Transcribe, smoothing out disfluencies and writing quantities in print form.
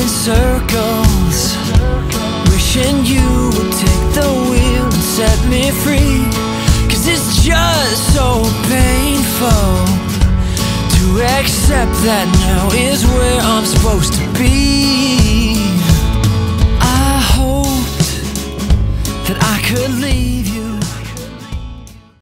in circles, wishing you would take the wheel and set me free. 'Cause it's just so painful to accept that now is where I'm supposed to be.